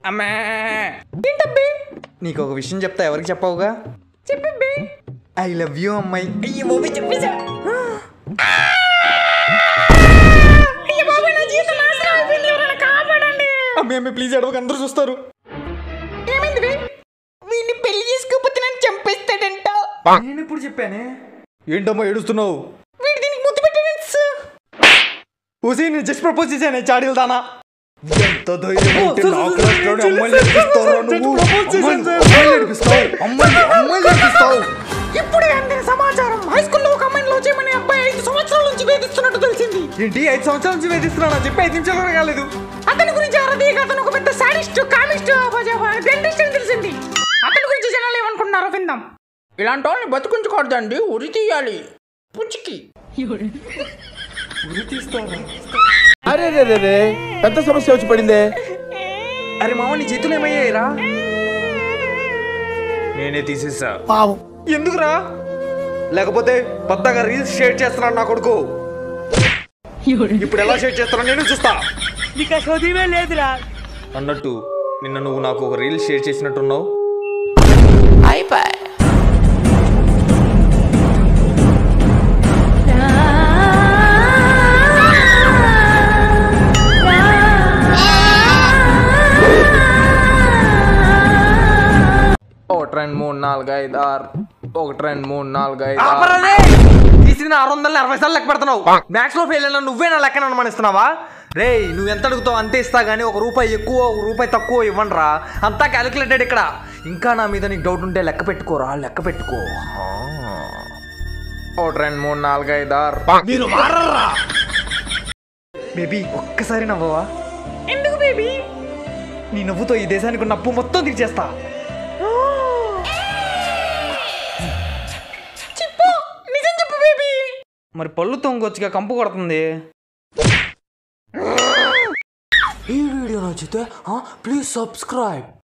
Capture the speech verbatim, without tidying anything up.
అమ్మా ఏంటబ్బే నీకు ఒక విషయం చెప్తా ఎవరికి చెప్పవుగా చెప్పబ్బే ఐ లవ్ యూ అమ్మాయి అయ్యో బాబు చెప్పేసా అయ్యో బాబు నా జీవితం నాశనం అయిపోయింది ఎవరైనా కాపాడండి అమ్మే అమ్మే ప్లీజ్ అడవక అందరూ చూస్తారు ఏమైంది బే వీడిని పెళ్లి చేసుకోకపోతే నన్ను చంపేస్తాడంట నేను ఎప్పుడు చెప్పానే ఏంటమ్మా ఏడుస్తున్నావు వీడి దీనికి ముద్దు పెట్టాడు ఊసి నేను జస్ట్ ప్రపోజ్ చేశాను చాడీలు దానా ఎంత ధైర్యం ఉంటే నాకు రాష్ట్రంలో అమ్మాయిలు నేర్పిస్తావురా నువ్వు అమ్మాయిలు నేర్పిస్తావు అమ్మాయిలు అమ్మాయిలు నేర్పిస్తావు ఇప్పుడే అందిన సమాచారం హై స్కూల్లో ఒక అమ్మాయిని లవ్ చేయమని అబ్బాయి ఐదు సంవత్సరాల నుంచి వేధిస్తున్నట్టు తెలిసింది ఏంటి ఐదు సంవత్సరాల నుంచి వేధిస్తున్నానా చెప్పి ఐదు నిమిషాలు కూడా కాలేదు అతని గురించి అరదీగా అతను ఒక పెద్ద సాడిస్ట్ కామిస్ట్ డెంటిస్ట్ అని తెలిసింది అతని గురించి జనాలు ఏమనుకుంటున్నారో విందాం ఇలాంటి వాళ్ళని బతుకుంచుకోవద్దండి ఉరి తీయాలి పుచ్చికి ఉరి తీస్తావా అరే రే రే రే పెద్ద సమస్య వచ్చి పడిందే అరే మామ నీ చేతులు ఏమయ్యాయిరా నేనే తీసేసా పావం ఎందుకురా లేకపోతే పెద్దగా రీల్స్ షేర్ చేస్తున్నాను నా కొడుకు ఇప్పుడు ఎలా షేర్ చేస్తానో నేను చూస్తా లేదురా అన్నట్టు నిన్న నువ్వు నాకు ఒక రీల్ షేర్ చేసినట్టున్నావు అయిపోయి ఒకటి రెండు మూడు నాలుగు ఐదు ఆరు ఒకటి రెండు మూడు నాలుగు ఐదు తీసిన ఆరు వందల అరవై సార్లు లెక్క పెడుతున్నావు మ్యాథ్స్ లో ఫెయిల్ అయినా నువ్వే నా లెక్కన అనుమానిస్తున్నావా రే నువ్వు ఎంత అడుగుతావు అంతే ఇస్తా గానీ ఒక రూపాయి ఎక్కువ ఒక రూపాయి తక్కువ ఇవ్వండిరా అంతా క్యాలిక్యులేటెడ్ ఇక్కడ ఇంకా నా మీద నీకు డౌట్ ఉంటే లెక్క పెట్టుకోరా లెక్క పెట్టుకో ఒకటి రెండు మూడు నాలుగు ఐదు ఆరు మీరు మారరా బేబీ ఒక్కసారి నవ్వవా ఎందుకు బేబీ నీ నవ్వుతో ఈ దేశానికి ఉన్న అప్పు మొత్తం తీర్చేస్తా చెప్పు నిజం చెప్పు బేబీ మరి పళ్ళు తొంగొచ్చుగా కంపు కొడుతుంది ఈ వీడియో నచ్చితే ప్లీజ్ సబ్స్క్రైబ్